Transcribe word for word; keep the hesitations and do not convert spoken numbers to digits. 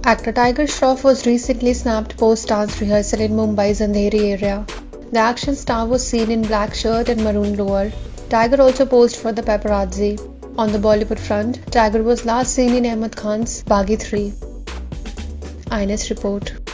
Actor Tiger Shroff was recently snapped post-dance rehearsal in Mumbai's Andheri area. The action star was seen in black shirt and maroon lower. Tiger also posed for the paparazzi. On the Bollywood front, Tiger was last seen in Ahmed Khan's Baaghi three. I N S report.